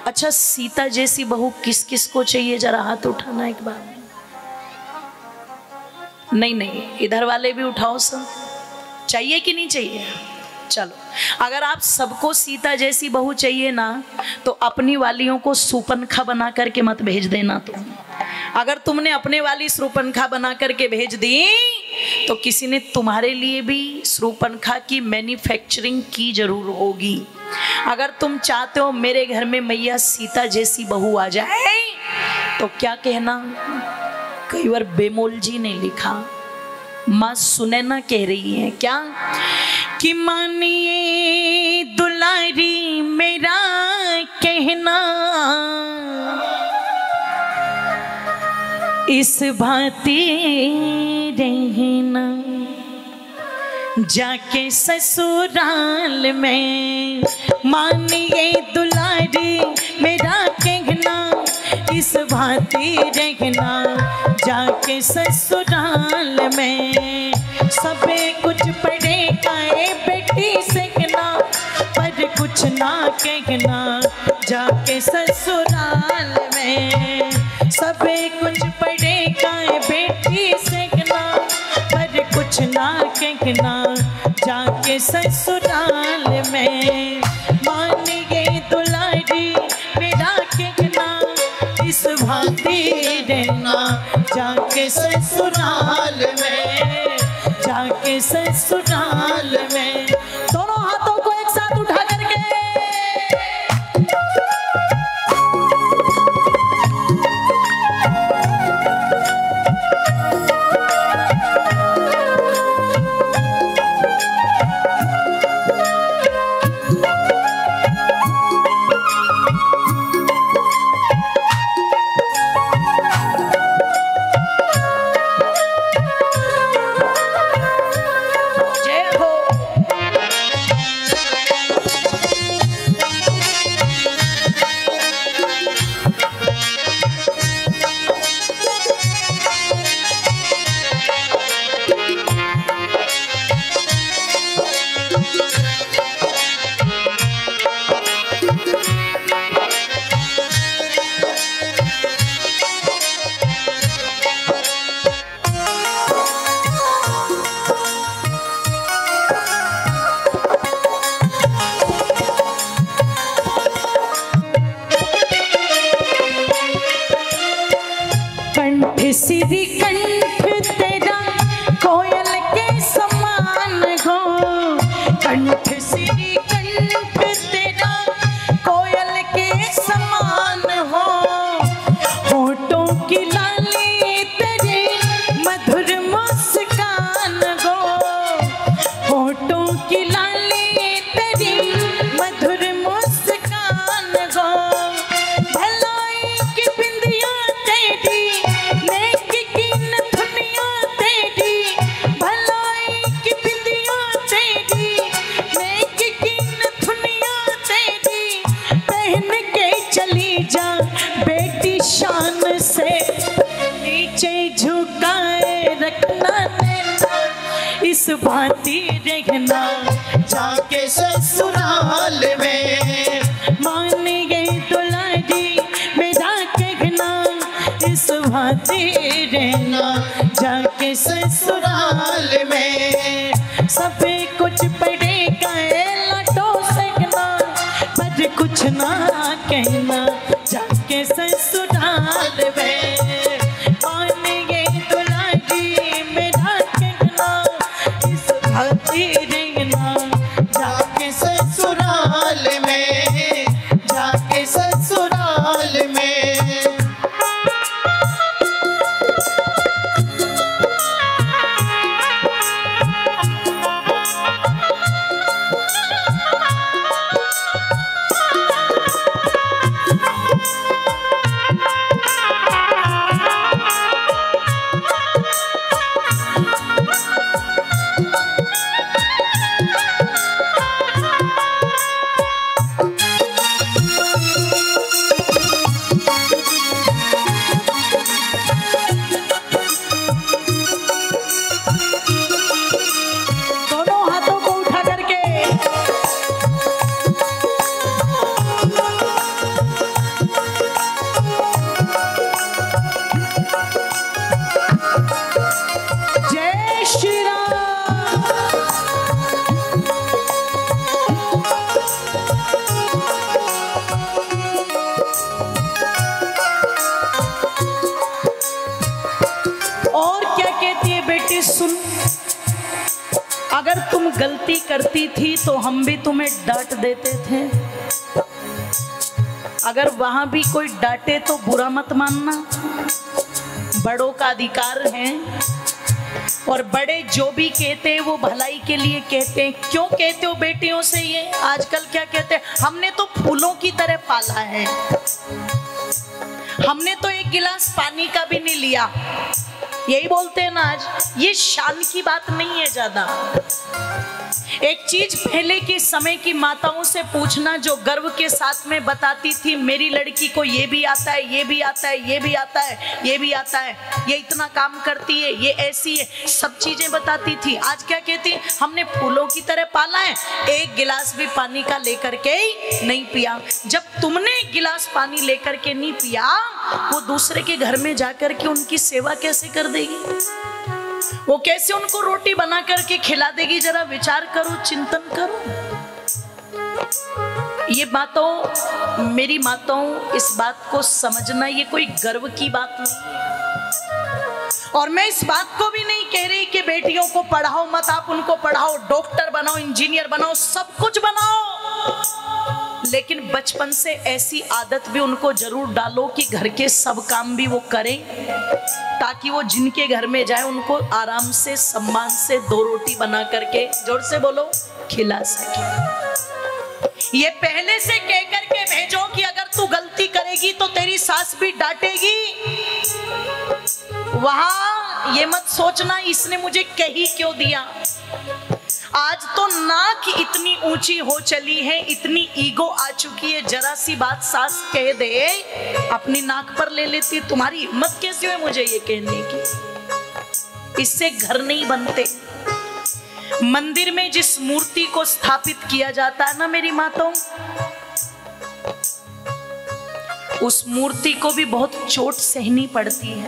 अच्छा, सीता जैसी बहू किस किस को चाहिए? जरा हाथ उठाना एक बार। नहीं नहीं, इधर वाले भी उठाओ सब। चाहिए कि नहीं चाहिए? चलो, अगर आप सबको सीता जैसी बहू चाहिए ना, तो अपनी वालियों को सूपनखा बना करके मत भेज देना। तुम अगर तुमने अपने वाली सूपनखा बना करके भेज दी, तो किसी ने तुम्हारे लिए भी सूपनखा की मैन्युफैक्चरिंग की जरूर होगी। अगर तुम चाहते हो मेरे घर में मैया सीता जैसी बहू आ जाए, तो क्या कहना? कई बार बेमोल जी ने लिखा, माँ सुनैना कह रही है क्या कि मानिए दुलारी मेरा कहना, इस भांति रहना, जाके ससुराल में। मानिए दुलारी मेरा कहना, इस भांति रहना, जाके ससुराल में। सबे कुछ पड़ेगा बेटी सीखना, पर कुछ ना कहना, जाके ससुराल में। सबे कुछ पड़ेगा बेटी सीखना, पर कुछ ना कहना, जाके ससुराल में। मानिए दुलारी मेरा कहना, इस भांति रहना, जाके ससुराल में, जाके ससुराल में। दोनों हाथों को एक साथ उठा करके श्री कंठ तेरा कोयल के समान हो, कंठ श्री कंठ तेरा कोयल के समान हो। होठों की लाली तेरी मधुर मुस्कान हो, होठों की लाली तेरी मधुर मुस्कान हो। भलाई की बिंदिया तेरी, इस भांति रहना, जाके ससुराल में। मानिए दुलारी मेरा कहना, इस भांति रहना, जाके ससुराल में। सबे कुछ पड़ेगा लाटो सकना, पर कुछ ना कहना, जाके ससुराल में। मानिए दुलारी मेरा कहना, इस भांति रहना, जाके ससुराल में, जाके ससुराल में। अगर तुम गलती करती थी तो हम भी तुम्हें डांट देते थे। अगर वहां भी कोई डांटे तो बुरा मत मानना, बड़ों का अधिकार है और बड़े जो भी कहते हैं वो भलाई के लिए कहते हैं। क्यों कहते हो बेटियों से ये? आजकल क्या कहते हैं, हमने तो फूलों की तरह पाला है, हमने तो एक गिलास पानी का भी नहीं लिया, यही बोलते हैं ना आज। ये शान की बात नहीं है ज्यादा। एक चीज पहले के समय की माताओं से पूछना जो गर्व के साथ में बताती थी, मेरी लड़की को ये भी आता है, ये भी आता है, ये भी आता है, ये भी आता है, ये इतना काम करती है, ये ऐसी है, सब चीजें बताती थी। आज क्या कहती है, हमने फूलों की तरह पाला है, एक गिलास भी पानी का लेकर के नहीं पिया। जब तुमने एक गिलास पानी लेकर के नहीं पिया, वो दूसरे के घर में जाकर के उनकी सेवा कैसे कर देगी? वो कैसे उनको रोटी बना करके खिला देगी? जरा विचार करो, चिंतन करो। ये बातों, मेरी माताओं, इस बात को समझना, ये कोई गर्व की बात नहीं है। और मैं इस बात को भी नहीं कह रही कि बेटियों को पढ़ाओ मत, आप उनको पढ़ाओ, डॉक्टर बनाओ, इंजीनियर बनाओ, सब कुछ बनाओ, लेकिन बचपन से ऐसी आदत भी उनको जरूर डालो कि घर के सब काम भी वो करें, ताकि वो जिनके घर में जाए उनको आराम से, सम्मान से 2 रोटी बना करके, जोर से बोलो, खिला सके। ये पहले से कह करके भेजो कि अगर तू गलती करेगी तो तेरी सास भी डांटेगी। वहां ये मत सोचना इसने मुझे कही क्यों दिया। आज तो नाक इतनी ऊंची हो चली है, इतनी ईगो आ चुकी है, जरा सी बात सास कह दे अपनी नाक पर ले लेती। तुम्हारी हिम्मत कैसी है मुझे ये कहने की? इससे घर नहीं बनते। मंदिर में जिस मूर्ति को स्थापित किया जाता है ना मेरी माताओं, उस मूर्ति को भी बहुत चोट सहनी पड़ती है,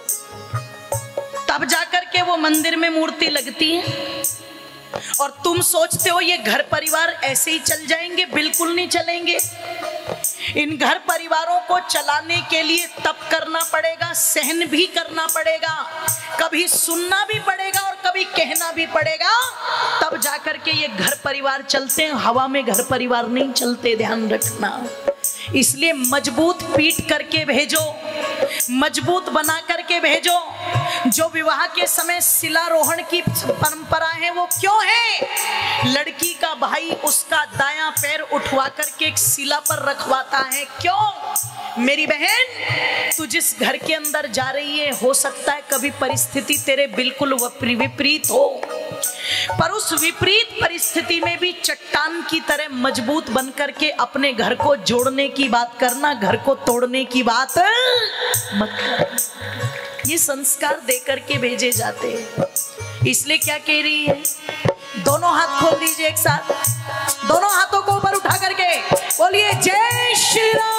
तब जाकर के वो मंदिर में मूर्ति लगती है। और तुम सोचते हो ये घर परिवार ऐसे ही चल जाएंगे? बिल्कुल नहीं चलेंगे। इन घर परिवारों को चलाने के लिए तप करना पड़ेगा, सहन भी करना पड़ेगा, कभी सुनना भी पड़ेगा और कभी कहना भी पड़ेगा, तब जाकर के ये घर परिवार चलते हैं। हवा में घर परिवार नहीं चलते, ध्यान रखना। इसलिए मजबूत पीट करके भेजो, मजबूत बना करके भेजो। जो विवाह के समय शिलारोहण की परंपरा है वो क्यों है? लड़की का भाई उसका दायां पैर उठवा करके एक शिला पर रखवाता है। क्यों? मेरी बहन, तू जिस घर के अंदर जा रही है, हो सकता है कभी परिस्थिति तेरे बिल्कुल विपरीत हो, पर उस विपरीत परिस्थिति में भी चट्टान की तरह मजबूत बन करके अपने घर को जोड़ने की बात करना, घर को तोड़ने की बात मत कर। ये संस्कार दे करके भेजे जाते हैं। इसलिए क्या कह रही है, दोनों हाथ खोल दीजिए एक साथ, दोनों हाथों को ऊपर उठा करके बोलिए जय श्री राम।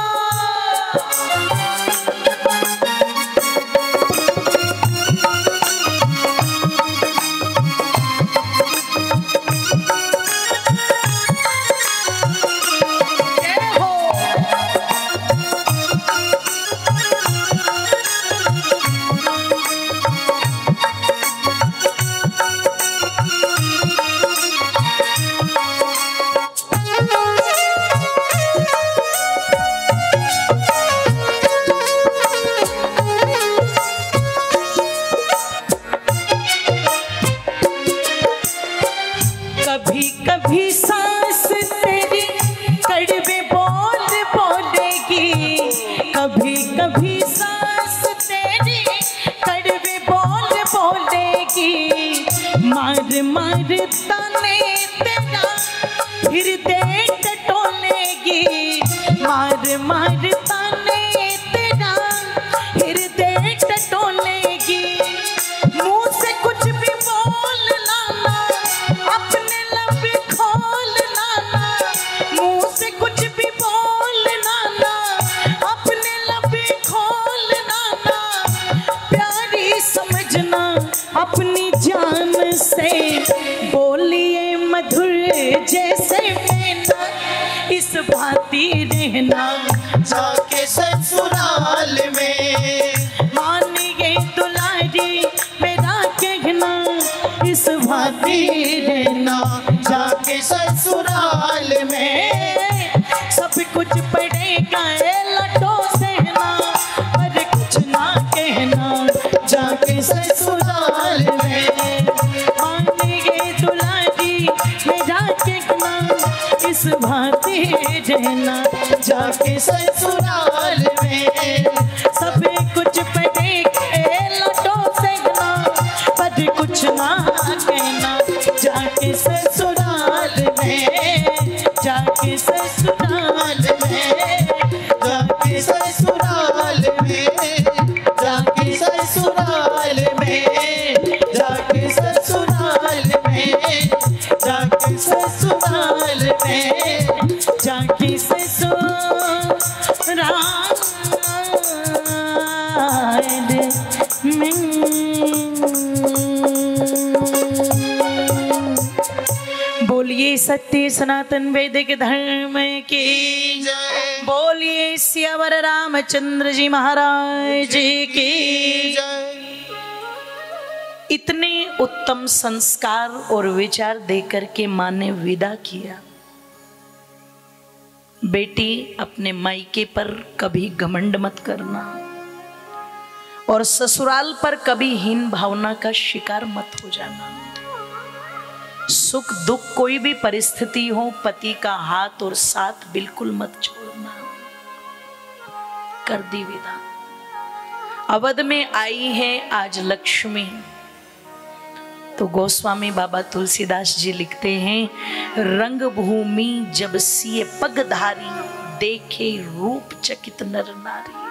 अपनी जान से बोलिए मधुर जैसे मैना, इस भांति रहना जाके ससुराल में। मानिए दुलारी मेरा कहना, इस भांति ससुराल में। सब कुछ पड़ेगा लटो सहना, पर कुछ ना कहना जाके ससुराल में। मानेंगे दुलारी मेरा कहना, इस भांति रहना जाके ससुराल में। सब कुछ पड़ेगा लटो सहना, पर कुछ ना कहना जाके ससुराल में। जाके ससुराल में, जाके ससुराल में, जाके ससुराल में, जाके ससुराल में, जाके ससुराल में, जाके ससुराल में। बोलिए सत्य सनातन वैदिक धर्म की जय। बोलिए सियावर रामचंद्र जी महाराज की जय। इतने उत्तम संस्कार और विचार देकर के माँ ने विदा किया। बेटी, अपने मायके पर कभी घमंड मत करना और ससुराल पर कभी हीन भावना का शिकार मत हो जाना। सुख दुख कोई भी परिस्थिति हो, पति का हाथ और साथ बिल्कुल मत छोड़ना। कर दी विदा। अवध में आई है आज लक्ष्मी, तो गोस्वामी बाबा तुलसीदास जी लिखते हैं, रंग भूमि जब सिए पगधारी, देखे रूप चकित नर नारी।